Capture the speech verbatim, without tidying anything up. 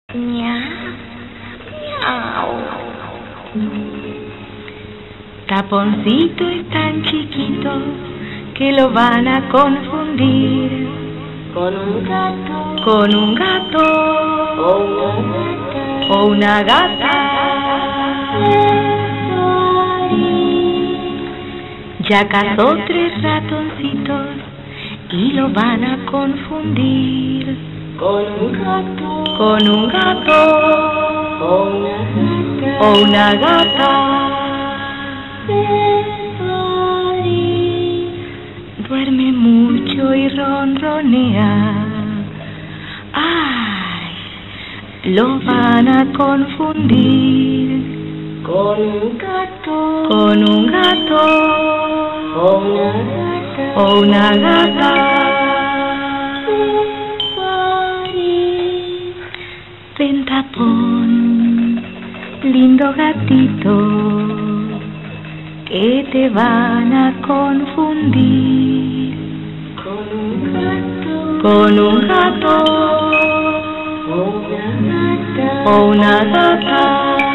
Miau, miau. Taponcito es tan chiquito que lo van a confundir con un gato, con un gato o una gata. o una gata. Ya cazó tres ratoncitos y lo van a confundir con un gato, con un gato o una gata. o una gata. Duerme mucho y ronronea. Ay, lo van a confundir con un gato, con un gato o una gata. o una gata. Ven, Tapón, lindo gatito, que te van a confundir con un gato, con un gato o una gata. o una gata.